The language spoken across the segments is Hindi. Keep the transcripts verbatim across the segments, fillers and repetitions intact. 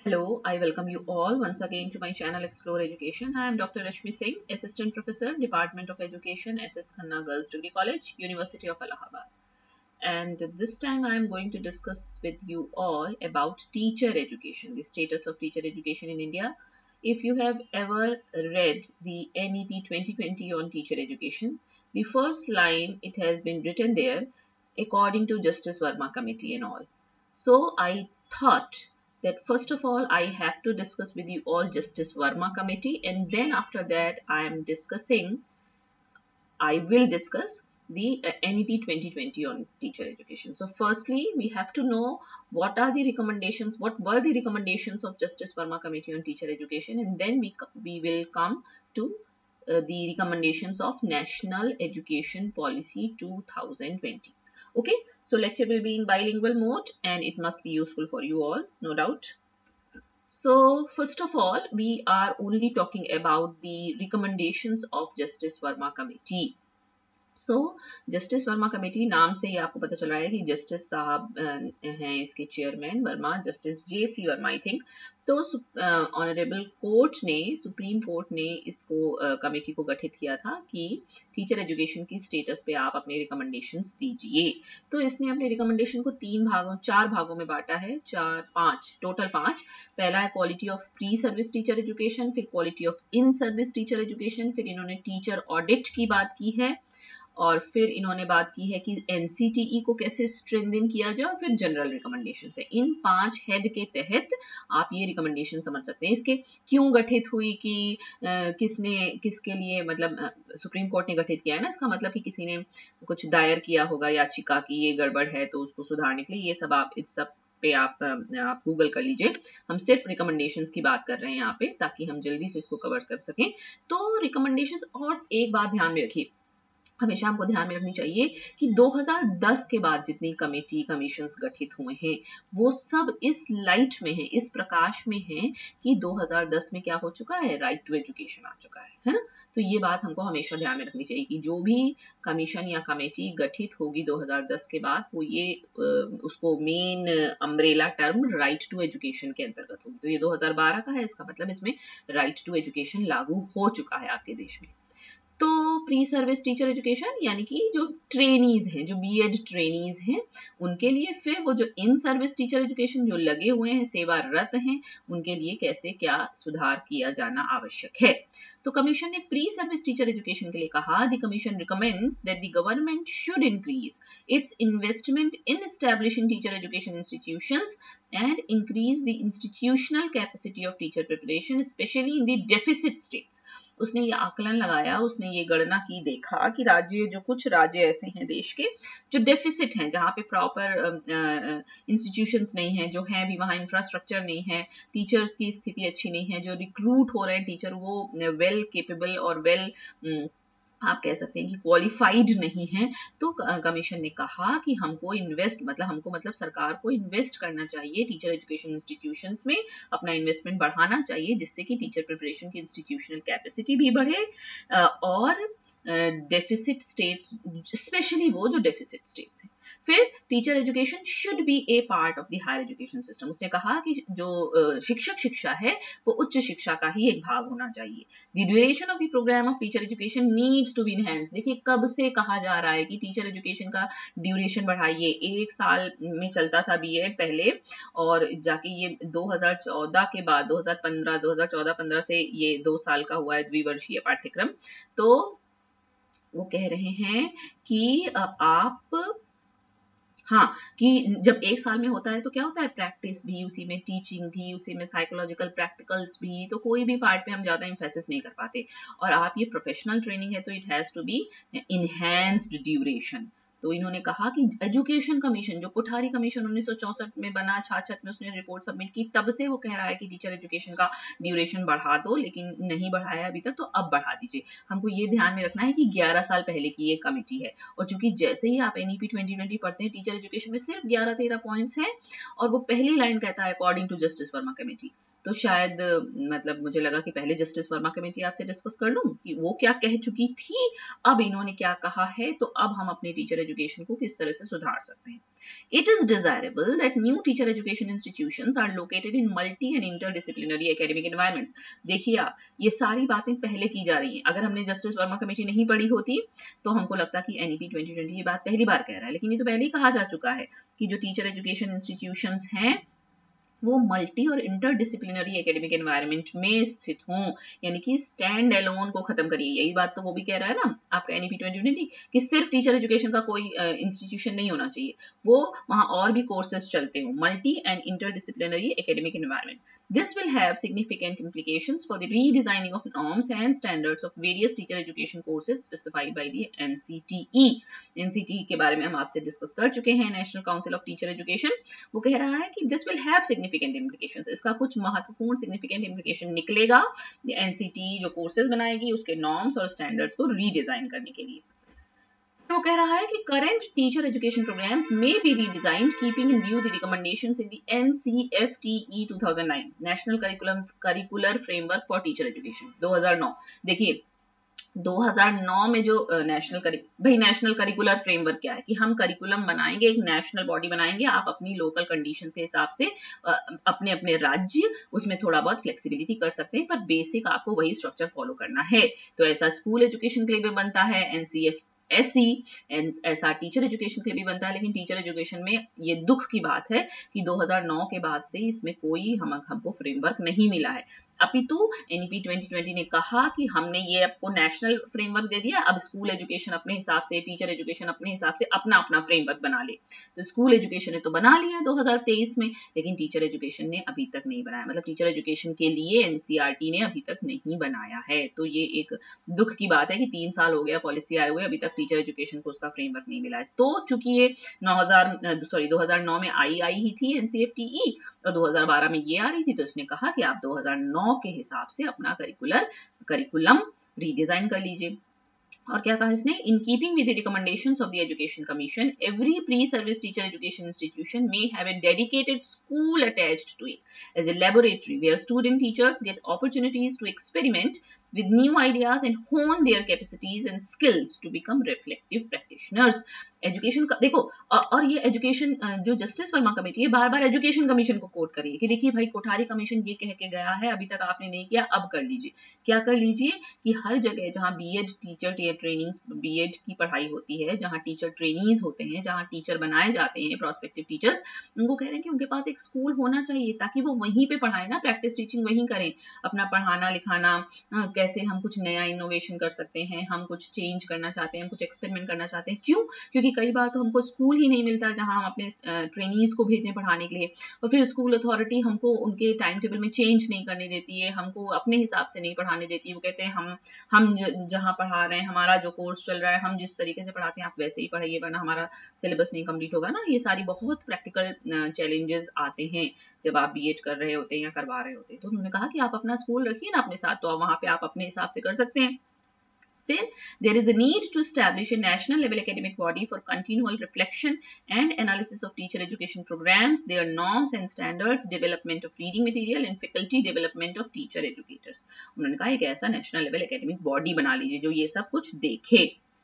Hello, I welcome you all once again to my channel Explore Education. I am Doctor Rashmi Singh, Assistant Professor, Department of Education, S S Khanna Girls Degree College, University of Allahabad. And this time I am going to discuss with you all about teacher education, the status of teacher education in India. If you have ever read the N E P twenty twenty on teacher education, the first line it has been written there, according to Justice Verma Committee and all. So I thought that first of all I have to discuss with you all Justice Verma Committee, and then after that I am discussing, I will discuss the uh, N E P twenty twenty on teacher education. So firstly, we have to know what are the recommendations, what were the recommendations of Justice Verma Committee on teacher education, and then we, we will come to uh, the recommendations of National Education Policy two thousand twenty. Okay, so lecture will be in bilingual mode and it must be useful for you all, no doubt. So first of all, we are only talking about the recommendations of Justice Verma Committee. So justice Verma committee नाम से ही आपको पता चल रहा है कि जस्टिस साहब हैं इसके chairman Verma, justice J C Verma I think. तो ऑनरेबल कोर्ट ने, सुप्रीम कोर्ट ने इसको कमेटी को गठित किया था कि टीचर एजुकेशन की स्टेटस पे आप अपने रिकमेंडेशंस दीजिए. तो इसने अपने रिकमेंडेशन को तीन भागों चार भागों में बांटा है, चार पांच टोटल पांच. पहला है quality of pre service teacher education, फिर quality of in service teacher education, फिर इन्होंने टीचर ऑडिट की बात की है, और फिर इन्होंने बात की है कि एन सी टी ई को कैसे स्ट्रेंथन किया जाए, और फिर जनरल रिकमेंडेशन है. इन पांच हेड के तहत आप ये रिकमेंडेशन समझ सकते हैं. इसके क्यों गठित हुई, कि आ, किसने किसके लिए, मतलब सुप्रीम कोर्ट ने गठित किया है ना, इसका मतलब कि किसी ने कुछ दायर किया होगा याचिका की ये गड़बड़ है तो उसको सुधारने के लिए. ये सब आप इस सब पे आप आप गूगल कर लीजिए. हम सिर्फ रिकमेंडेशंस की बात कर रहे हैं यहाँ पे, ताकि हम जल्दी से इसको कवर कर सकें. तो रिकमेंडेशंस, और एक बात ध्यान में रखिए, हमेशा हमको ध्यान में रखनी चाहिए कि दो हज़ार दस के बाद जितनी कमेटी कमीशंस गठित हुए हैं वो सब इस लाइट में है, इस प्रकाश में है कि दो हज़ार दस में क्या हो चुका है, राइट टू एजुकेशन आ चुका है, है ना. तो ये बात हमको हमेशा ध्यान में रखनी चाहिए कि जो भी कमीशन या कमेटी गठित होगी दो हज़ार दस के बाद, वो ये उसको main umbrella term right to education के अंतर्गत होगी. तो ये दो हज़ार बारह का है, इसका मतलब इसमें राइट टू एजुकेशन लागू हो चुका है आपके देश में. तो प्री सर्विस टीचर एजुकेशन यानी कि जो ट्रेनीज हैं, जो बी एड ट्रेनीज हैं, उनके लिए, फिर वो जो इन सर्विस टीचर एजुकेशन जो लगे हुए हैं, सेवारत हैं, उनके लिए कैसे क्या सुधार किया जाना आवश्यक है. तो कमीशन ने प्री सर्विस टीचर एजुकेशन के लिए कहा, the commission recommends that the government should increase its investment in establishing teacher education institutions and increase the institutional capacity of teacher preparation, especially in the deficit states. उसने ये आकलन लगाया, उसने ये गणना की, देखा कि राज्य, जो कुछ राज्य ऐसे हैं देश के जो डेफिसिट हैं, जहाँ पे प्रॉपर इंस्टीट्यूशंस नहीं हैं, जो हैं भी वहाँ इंफ्रास्ट्रक्चर नहीं है, टीचर्स की स्थिति अच्छी नहीं है, जो रिक्रूट हो रहे हैं टीचर वो वेल केपेबल और वेल आप कह सकते हैं कि क्वालिफाइड नहीं है. तो कमीशन ने कहा कि हमको इन्वेस्ट, मतलब हमको मतलब सरकार को इन्वेस्ट करना चाहिए टीचर एजुकेशन इंस्टीट्यूशंस में, अपना इन्वेस्टमेंट बढ़ाना चाहिए, जिससे कि टीचर प्रिपरेशन की इंस्टीट्यूशनल कैपेसिटी भी बढ़े, और डेफिसिट स्टेट्स, स्पेशली वो जो डेफिसिट स्टेट्स हैं. फिर teacher education should be a part of the higher education system. उसने कहा कि जो शिक्षक शिक्षा है वो उच्च शिक्षा का ही एक भाग होना चाहिए. The duration of the programme of teacher education needs to be enhance. देखिए कब से कहा जा रहा है कि टीचर एजुकेशन का ड्यूरेशन बढ़ाइए. एक साल में चलता था बी एड पहले, और जाके ये दो हज़ार चौदह के बाद, दो हज़ार पंद्रह दो हज़ार चौदह पंद्रह से ये दो साल का हुआ है द्विवर्षीय पाठ्यक्रम. तो वो कह रहे हैं कि आप, हाँ, कि जब एक साल में होता है तो क्या होता है, प्रैक्टिस भी, उसी में टीचिंग भी, उसी में साइकोलॉजिकल प्रैक्टिकल्स भी, तो कोई भी पार्ट पे हम ज्यादा इम्फेसिस नहीं कर पाते. और आप ये प्रोफेशनल ट्रेनिंग है तो it has to be enhanced duration. तो इन्होंने कहा कि एजुकेशन कमीशन, जो कोठारी कमीशन उन्नीस सौ चौसठ में बना, छाछठ में उसने रिपोर्ट सबमिट की, तब से वो कह रहा है कि टीचर एजुकेशन का ड्यूरेशन बढ़ा दो, लेकिन नहीं बढ़ाया अभी तक, तो अब बढ़ा दीजिए. हमको ये ध्यान में रखना है कि ग्यारह साल पहले की ये कमेटी है, और चूंकि जैसे ही आप N E P twenty twenty पढ़ते हैं, टीचर एजुकेशन में सिर्फ ग्यारह तेरह पॉइंट्स हैं, और वो पहली लाइन कहता है according to justice Verma committee. तो तो शायद मतलब मुझे लगा कि पहले जस्टिस वर्मा कमेटी आपसे डिस्कस कर लूं कि वो क्या कह चुकी थी, अब इन्होंने क्या कहा है, तो अब हम अपने टीचर एजुकेशन को किस तरह से सुधार सकते हैं। It is desirable that new teacher education institutions are located in multi and interdisciplinary academic environments. देखिए आप, ये सारी बातें पहले की जा रही हैं। अगर हमने जस्टिस वर्मा कमेटी नहीं पढ़ी होती तो हमको लगता कि एनईपी ट्वेंटी ट्वेंटी ये बात पहली बार कह रहा है, लेकिन ये तो पहले ही कहा जा चुका है कि जो टीचर एजुकेशन इंस्टीट्यूशंस हैं वो मल्टी और इंटरडिसिप्लिनरी एकेडमिक एनवायरनमेंट में स्थित हों, यानी कि स्टैंड अलोन को खत्म करिए। यही बात तो वो भी कह रहा है ना आपका एनईपी ट्वेंटी ट्वेंटी कि सिर्फ टीचर एजुकेशन का कोई इंस्टीट्यूशन uh, नहीं होना चाहिए, वो वहां और भी कोर्सेज चलते हो, multi and interdisciplinary academic environment. This will have significant implications for the redesigning of norms and standards of various teacher education courses specified by the N C T E. N C T E के बारे में हम आपसे डिस्कस कर चुके हैं, national council of teacher education. वो कह रहा है कि this will have significant implications, इसका कुछ महत्वपूर्ण significant implication निकलेगा N C T E जो कोर्सेज बनाएगी उसके नॉर्म्स और स्टैंडर्ड्स को रीडिजाइन करने के लिए। वो कह रहा है कि current teacher education programs may be redesigned keeping in view the recommendations in the N C F T E two thousand nine National Curriculum Curricular Framework for Teacher Education दो हज़ार नौ। देखिए दो हज़ार नौ में जो नेशनल करि भाई नेशनल करिकुलर फ्रेमवर्क क्या है कि हम करिकुलम बनाएंगे, एक नेशनल बॉडी बनाएंगे, आप अपनी लोकल कंडीशंस के हिसाब से अपने अपने राज्य उसमें थोड़ा बहुत फ्लेक्सिबिलिटी कर सकते हैं, पर बेसिक आपको वही स्ट्रक्चर फॉलो करना है। तो ऐसा स्कूल एजुकेशन के लिए भी बनता है, एनसीएफ एससी ऐसा टीचर एजुकेशन के लिए भी बनता है, लेकिन टीचर एजुकेशन में ये दुख की बात है कि दो हज़ार नौ के बाद से इसमें कोई हम हमको फ्रेमवर्क नहीं मिला है। अपितु एनईपी ट्वेंटी ट्वेंटी ने कहा कि हमने ये आपको नेशनल फ्रेमवर्क दे दिया, अब स्कूल एजुकेशन अपने हिसाब से, टीचर एजुकेशन अपने हिसाब से अपना अपना फ्रेमवर्क बना ले। तो स्कूल एजुकेशन ने तो बना लिया दो हज़ार तेईस में, लेकिन टीचर एजुकेशन ने अभी तक नहीं बनाया, मतलब टीचर एजुकेशन के लिए एनसीईआरटी ने अभी तक नहीं बनाया है। तो ये एक दुख की बात है कि तीन साल हो गया पॉलिसी आए हुए, अभी तक टीचर एजुकेशन को उसका फ्रेमवर्क नहीं मिला है। तो चूंकि ये नौ हज़ार सॉरी दो हज़ार नौ में आई आई ही थी एनसीएफटीई और दो हज़ार बारह में ये आ रही थी, तो इसने कहा कि आप दो हज़ार नौ के हिसाब से अपना करिकुलर करिकुलम रीडिजाइन कर लीजिए। और क्या कहा इसने, in keeping with the recommendations of the education commission, every pre service teacher education institution may have a dedicated school attached to it as a laboratory where student teachers get opportunities to experiment with new ideas and hone their capacities and skills to become reflective practitioners। Education का देखो, और ये एजुकेशन जो जस्टिस वर्मा कमेटी है बार बार एजुकेशन कमीशन को कोट करिए कि देखिए भाई कोठारी कमीशन ये कह के गया है, अभी तक आपने नहीं किया, अब कर लीजिए। क्या कर लीजिए कि हर जगह जहां बीएड टीचर ट्रेनिंग्स बीएड की पढ़ाई होती है, जहां टीचर ट्रेनीज होते हैं, जहां टीचर बनाए जाते हैं प्रोस्पेक्टिव टीचर्स, उनको कह रहे हैं कि उनके पास एक स्कूल होना चाहिए ताकि वो वहीं पे पढ़ाए ना, प्रैक्टिस टीचिंग वहीं करें, अपना पढ़ाना लिखाना, कैसे हम कुछ नया इनोवेशन कर सकते हैं, हम कुछ चेंज करना चाहते हैं, हम कुछ एक्सपेरिमेंट करना चाहते हैं। क्यों? क्योंकि कई बार तो हमको स्कूल ही नहीं मिलता जहां हम अपने ट्रेनीज को भेजें पढ़ाने के लिए, और फिर स्कूल अथॉरिटी हमको उनके टाइम टेबल में चेंज नहीं करने देती है, हमको अपने हिसाब से नहीं पढ़ाने देती है। वो कहते हैं हम हम जहां पढ़ा रहे हैं, हमारा जो कोर्स चल रहा है, हम जिस तरीके से पढ़ाते हैं आप वैसे ही पढ़ाइए, वरना हमारा सिलेबस नहीं कंप्लीट होगा ना। ये सारी बहुत प्रैक्टिकल चैलेंजेस आते हैं जब आप बीएड कर रहे होते हैं या करवा रहे होते हैं। तो उन्होंने कहा कि आप अपना स्कूल रखिए ना अपने साथ, तो वहां पे आप अपने हिसाब से कर सकते हैं। फिर there is a need to establish a national level academic body for continual reflection and analysis of teacher education programs, their norms and standards, development of reading material and faculty development of teacher educators। उन्होंने कहा एक ऐसा नेशनल लेवल एकेडमिक बॉडी बना लीजिए जो ये सब कुछ देखे।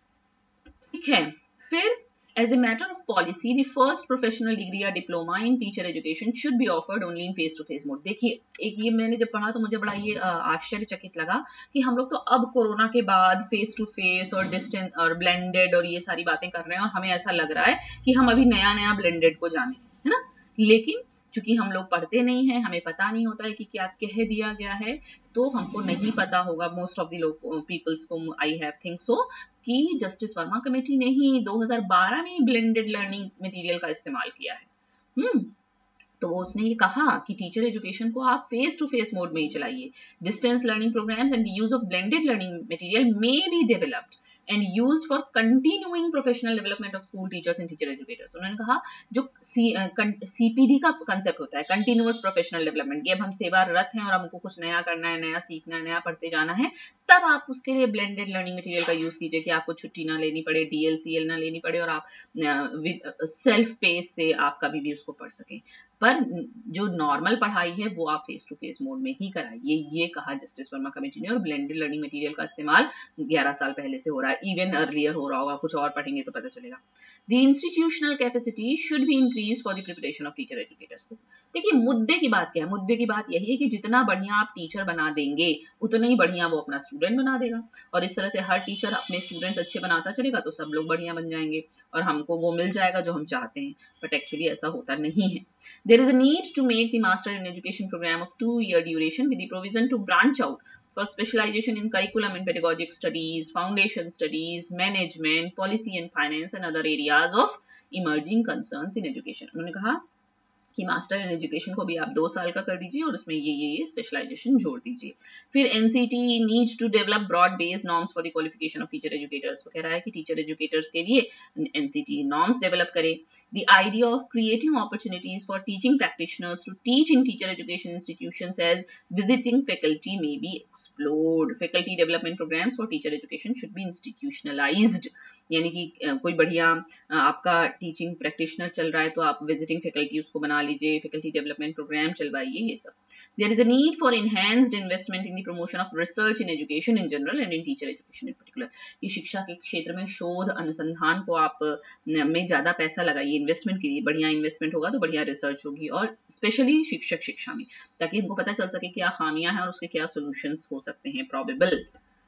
ठीक है, फिर as a matter of policy, the first professional degree or diploma in teacher education should be offered only in face to face mode। देखिए एक ये मैंने जब पढ़ा तो मुझे बड़ा ये आश्चर्यचकित लगा कि हम लोग तो अब कोरोना के बाद फेस टू फेस और डिस्टेंस और ब्लेंडेड और ये सारी बातें कर रहे हैं, और हमें ऐसा लग रहा है कि हम अभी नया नया ब्लेंडेड को जाने, है ना। लेकिन चूंकि हम लोग पढ़ते नहीं हैं, हमें पता नहीं होता है कि क्या कह दिया गया है, तो हमको नहीं पता होगा मोस्ट ऑफ द लोग पीपल्स को, आई हैव थिंक सो, कि जस्टिस वर्मा कमेटी ने ही दो हज़ार बारह में ब्लेंडेड लर्निंग मटेरियल का इस्तेमाल किया है। हम्म तो उसने ये कहा कि टीचर एजुकेशन को आप फेस टू फेस मोड में ही चलाइए। Distance learning programmes and the use of blended learning material may be developed and used for continuing professional development of school teachers and teacher educators। उन्होंने कहा जो सीपीडी का कंसेप्ट होता है, कंटिन्यूअस प्रोफेशनल डेवलपमेंट, कि अब हम सेवारत हैं और हमको कुछ नया करना है, नया सीखना है, नया पढ़ते जाना है, तब आप उसके लिए ब्लेंडेड लर्निंग मटेरियल का यूज कीजिए कि आपको छुट्टी ना लेनी पड़े, डीएल सीएल ना लेनी पड़े, और आप सेल्फ पेस से आप कभी भी उसको पढ़ सकें। पर जो नॉर्मल पढ़ाई है वो आप फेस टू फेस मोड में ही कराइए, ये कहा जस्टिस वर्मा कमेटी ने। और ब्लेंडेड लर्निंग मटेरियल का इस्तेमाल ग्यारह साल पहले से हो रहा है, इवन अर्लियर हो रहा होगा, कुछ और पढ़ेंगे तो पता चलेगा। The institutional capacity should be increase for the preparation of teacher educators. देखिए मुद्दे की बात क्या है, मुद्दे की बात यही है कि जितना बढ़िया आप टीचर बना देंगे उतना ही बढ़िया वो अपना स्टूडेंट बना देगा, और इस तरह से हर टीचर अपने स्टूडेंट्स अच्छे बनाता चलेगा तो सब लोग बढ़िया बन जाएंगे और हमको वो मिल जाएगा जो हम चाहते हैं। बट एक्चुअली ऐसा होता नहीं है। There is a need to make the master in education programme of two year duration with the provision to branch out for specialization in curriculum and pedagogic studies, foundation studies, management, policy and finance and other areas of emerging concerns in education। उन्होंने कहा कि मास्टर इन एजुकेशन को भी आप दो साल का कर दीजिए और उसमें ये ये ये स्पेशलाइजेशन जोड़ दीजिए। फिर NCT needs to develop broad based norms for the qualification of teacher educators. वो कह रहा है कि टीचर एजुकेटर्स के लिए एनसीटी नॉर्म्स डेवलप करे। The idea of creating opportunities for teaching practitioners to teach in teacher education institutions as visiting faculty may be explored. Faculty development programmes for teacher education should be institutionalised, यानी कि कोई बढ़िया आपका टीचिंग प्रैक्टिशनर चल रहा है तो आप विजिटिंग फैकल्टी उसको बना लीजिए, फैकल्टी डेवलपमेंट प्रोग्राम चलवाइए, ये सब। There is a need for enhanced investment in the promotion of research in education in general and in teacher education in particular. ये शिक्षा के क्षेत्र में शोध अनुसंधान को आप में ज्यादा पैसा लगाइए, इन्वेस्टमेंट कीजिए, बढ़िया इन्वेस्टमेंट होगा तो बढ़िया रिसर्च होगी, और स्पेशली शिक्षक शिक्षा में, ताकि हमको पता चल सके क्या खामियां हैं और उसके क्या सोल्यूशंस हो सकते हैं प्रॉबेबल।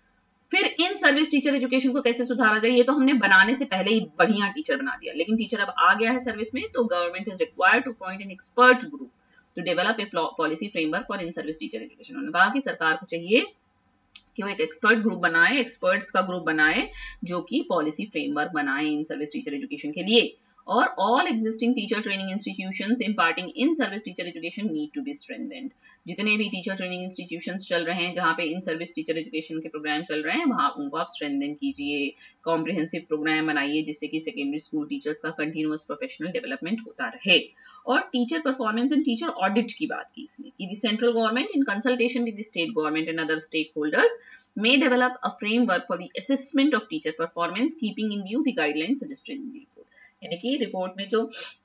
फिर इन सर्विस टीचर एजुकेशन को कैसे सुधारा जाए, ये तो हमने बनाने से पहले ही बढ़िया टीचर बना दिया, लेकिन टीचर अब आ गया है सर्विस में तो government is required to appoint an expert group to develop a policy framework for in service teacher education. उन्होंने कहा कि सरकार को चाहिए कि वो एक एक्सपर्ट ग्रुप बनाए, एक्सपर्ट्स का ग्रुप बनाए जो कि पॉलिसी फ्रेमवर्क बनाए इन सर्विस टीचर एजुकेशन के लिए। और all existing teacher training institutions imparting in service teacher education need to be strengthened। जितने भी टीचर ट्रेनिंग इंस्टीट्यूशंस चल रहे हैं जहाँ पे इन सर्विस टीचर एजुकेशन के प्रोग्राम चल रहे हैं वहाँ उनको आप स्ट्रेंथन कीजिए, कॉम्प्रिहेंसिव प्रोग्राम बनाइए जिससे कि सेकेंडरी स्कूल टीचर्स का कंटिन्यूअस प्रोफेशनल डेवलपमेंट होता रहे। और teacher performance and teacher audit की बात की इसमें कि the central government in consultation with the state government and other stakeholders may develop a framework for the assessment of teacher performance keeping in view the guidelines suggested in the report। यानी कि रिपोर्ट में जो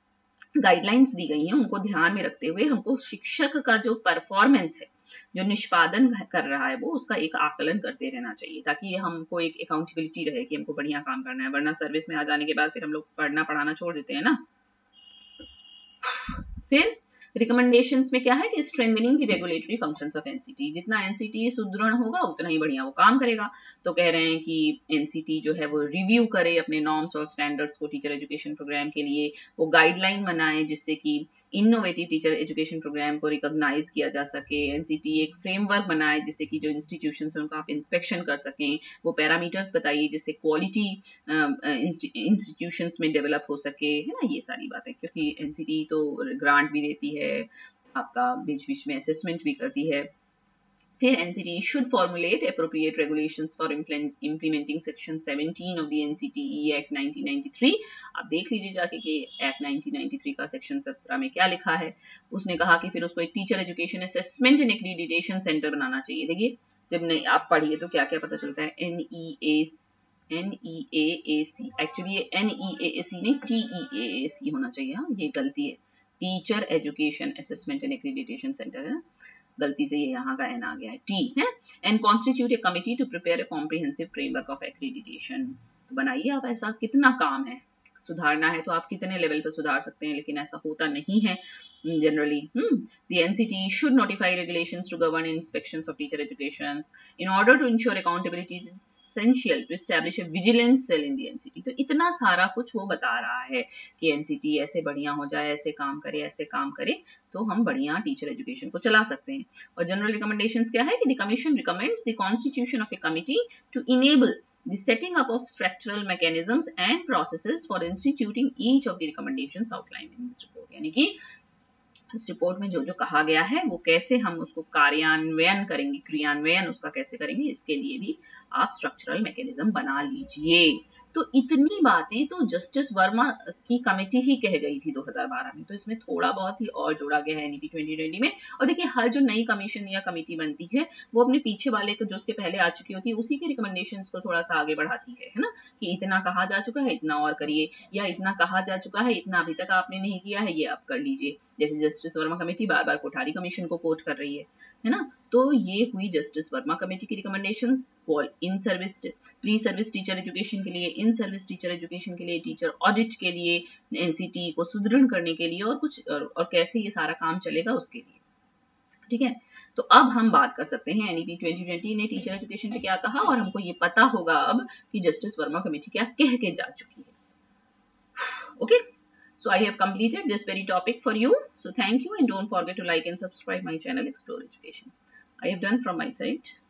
गाइडलाइंस दी गई हैं उनको ध्यान में रखते हुए हमको शिक्षक का जो परफॉर्मेंस है, जो निष्पादन कर रहा है, वो उसका एक आकलन करते रहना चाहिए ताकि हमको एक अकाउंटेबिलिटी रहे कि हमको बढ़िया काम करना है, वरना सर्विस में आ जाने के बाद फिर हम लोग पढ़ना पढ़ाना छोड़ देते हैं ना। फिर रिकमेंडेशंस में क्या है कि strengthening the regulatory functions of NCT. जितना एनसीटी सुदृढ़ होगा उतना ही बढ़िया वो काम करेगा। तो कह रहे हैं कि एनसीटी जो है वो रिव्यू करे अपने नॉर्म्स और स्टैंडर्ड्स को टीचर एजुकेशन प्रोग्राम के लिए, वो गाइडलाइन बनाए जिससे कि इनोवेटिव टीचर एजुकेशन प्रोग्राम को रिकॉग्नाइज किया जा सके। एनसीटी एक फ्रेमवर्क बनाए जिससे कि जो इंस्टीट्यूशंस हैं उनका आप इंस्पेक्शन कर सकें, वो पैरामीटर्स बताइए जिससे क्वालिटी इंस्टीट्यूशंस में डेवलप हो सके, है ना, ये सारी बातें। क्योंकि एनसीटी तो ग्रांट भी देती है, आपका बीच बीच में असेसमेंट भी करती है। फिर NCT should formulate appropriate regulations for implementing section seventeen of the NCTE act nineteen ninety three. आप देख लीजिए जाके कि एक्ट नाइनटीन नाइंटी थ्री का सेक्शन सत्रह में क्या लिखा है। उसने कहा कि फिर उसको एक teacher education assessment and accreditation centre बनाना चाहिए। देखिए जब नहीं आप पढ़िए तो क्या क्या पता चलता है, N E A N E A C, actually ये एन ई ए सी नहीं टी ई ए सी होना चाहिए, हाँ ये गलती है, teacher education assessment and accreditation centre है, गलती से ये यहाँ का एन आ गया है, टी है। And constitute a committee to prepare a comprehensive framework of accreditation. तो बनाइए आप, ऐसा कितना काम है, सुधारना है तो आप कितने लेवल पर सुधार सकते हैं, लेकिन ऐसा होता नहीं है generally. The NCT should notify regulations to govern inspections of teacher education in order to ensure accountability. It is essential to establish a vigilance cell in the NCT. तो इतना सारा कुछ वो बता रहा है कि एनसीटी ऐसे बढ़िया हो जाए, ऐसे काम करे, ऐसे काम करे तो हम बढ़िया टीचर एजुकेशन को चला सकते हैं। और जनरल रिकमेंडेशंस क्या है कि the commission recommends the constitution of a committee to enable the setting up of structural mechanisms and processes for instituting each of the recommendations outlined in this report। यानी कि इस रिपोर्ट में जो जो कहा गया है वो कैसे हम उसको कार्यान्वयन करेंगे, क्रियान्वयन उसका कैसे करेंगे, इसके लिए भी आप स्ट्रक्चरल मैकेनिज्म बना लीजिए। तो इतनी बातें तो जस्टिस वर्मा की कमेटी ही कह गई थी दो हज़ार बारह में, तो इसमें थोड़ा बहुत ही और जोड़ा गया है एनईपी ट्वेंटी ट्वेंटी में। और देखिए हर जो नई कमीशन या कमेटी बनती है वो अपने पीछे वाले जो उसके पहले आ चुकी होती है उसी के रिकमेंडेशंस को थोड़ा सा आगे बढ़ाती है, है ना, कि इतना कहा जा चुका है इतना और करिए, या इतना कहा जा चुका है इतना अभी तक आपने नहीं किया है ये आप कर लीजिए। जैसे जस्टिस वर्मा कमेटी बार बार कोठारी कमीशन को कोट कर रही है है ना। तो ये हुई जस्टिस वर्मा कमेटी की recommendations for in service pre service teacher education के लिए, इन सर्विस टीचर एजुकेशन के लिए, टीचर ऑडिट के लिए, एनसीटी को सुदृढ़ करने के लिए और कुछ और, और कैसे ये सारा काम चलेगा उसके लिए। ठीक है, तो अब हम बात कर सकते हैं एनईपी ट्वेंटी ट्वेंटी ने टीचर एजुकेशन पे क्या कहा, और हमको ये पता होगा अब कि जस्टिस वर्मा कमेटी क्या कह के जा चुकी है। Okay, so I have completed this very topic for you. So thank you and don't forget to like and subscribe my channel Explore Education. I have done from my side.